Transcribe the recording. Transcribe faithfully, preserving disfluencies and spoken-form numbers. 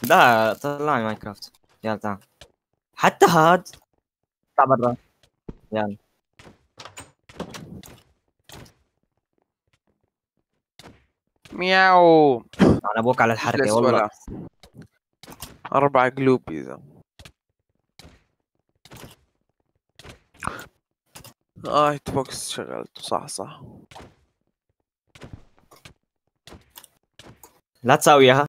لا طلعني ماينكرافت. يلا تعال. حتى هاد اطلع برا. يلا مياو. انا ابوك على الحركه اجلس والله. ولا أربع قلوب إذا. آه هيت بوكس شغلته صح صح. لا تساويها.